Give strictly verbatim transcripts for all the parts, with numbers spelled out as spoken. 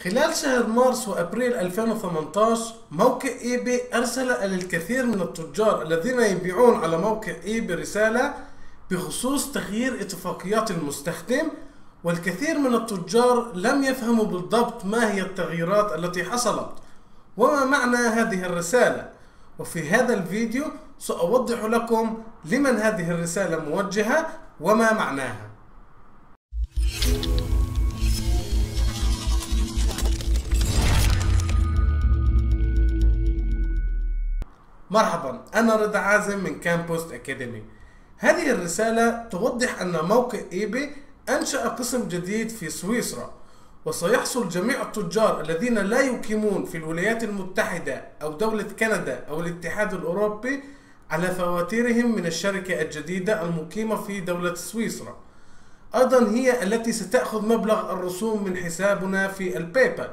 خلال شهر مارس وأبريل ألفين وثمانية عشر موقع ايباي أرسل إلى الكثير من التجار الذين يبيعون على موقع ايباي رسالة بخصوص تغيير اتفاقيات المستخدم، والكثير من التجار لم يفهموا بالضبط ما هي التغييرات التي حصلت وما معنى هذه الرسالة. وفي هذا الفيديو سأوضح لكم لمن هذه الرسالة موجهة وما معناها. مرحبا، أنا رضا عازم من كامبوست أكاديمي. هذه الرسالة توضح أن موقع ايباي أنشأ قسم جديد في سويسرا، وسيحصل جميع التجار الذين لا يقيمون في الولايات المتحدة أو دولة كندا أو الاتحاد الأوروبي على فواتيرهم من الشركة الجديدة المقيمة في دولة سويسرا. أيضا هي التي ستأخذ مبلغ الرسوم من حسابنا في البايبال.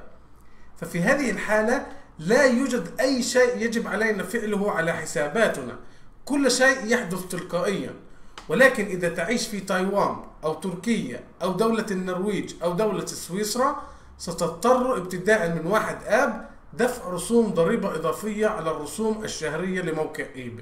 ففي هذه الحالة لا يوجد أي شيء يجب علينا فعله على حساباتنا، كل شيء يحدث تلقائيا. ولكن إذا تعيش في تايوان أو تركيا أو دولة النرويج أو دولة سويسرا ستضطر ابتداء من واحد آب دفع رسوم ضريبة إضافية على الرسوم الشهرية لموقع ايباي.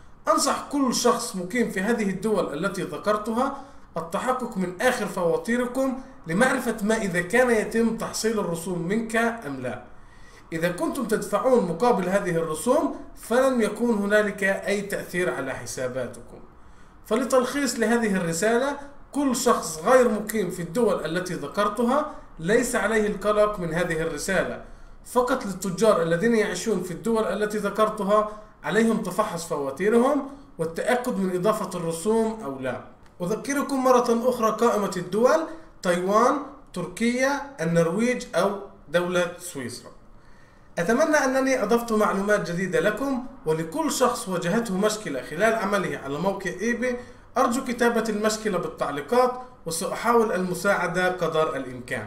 أنصح كل شخص مقيم في هذه الدول التي ذكرتها التحقق من آخر فواتيركم لمعرفة ما إذا كان يتم تحصيل الرسوم منك أم لا. إذا كنتم تدفعون مقابل هذه الرسوم فلن يكون هنالك أي تأثير على حساباتكم. فلتلخيص لهذه الرسالة، كل شخص غير مقيم في الدول التي ذكرتها ليس عليه القلق من هذه الرسالة. فقط للتجار الذين يعيشون في الدول التي ذكرتها عليهم تفحص فواتيرهم والتأكد من إضافة الرسوم أو لا. أذكركم مرة أخرى قائمة الدول: تايوان، تركيا، النرويج أو دولة سويسرا. أتمنى أنني أضفت معلومات جديدة لكم، ولكل شخص واجهته مشكلة خلال عمله على موقع ايباي أرجو كتابة المشكلة بالتعليقات وسأحاول المساعدة قدر الإمكان.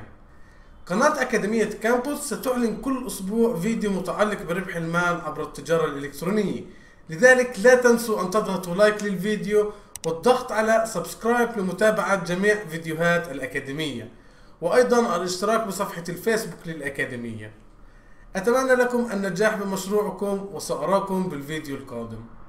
قناة أكاديمية كامبوس ستعلن كل أسبوع فيديو متعلق بربح المال عبر التجارة الإلكترونية، لذلك لا تنسوا أن تضغطوا لايك للفيديو والضغط على سبسكرايب لمتابعة جميع فيديوهات الأكاديمية، وأيضا الاشتراك بصفحة الفيسبوك للأكاديمية. أتمنى لكم النجاح بمشروعكم وسأراكم بالفيديو القادم.